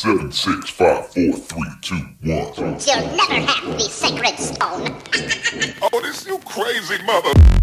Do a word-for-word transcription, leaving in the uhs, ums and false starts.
Seven, six, five, four, three, two, one. You'll never have the sacred stone. Oh, this you crazy mother.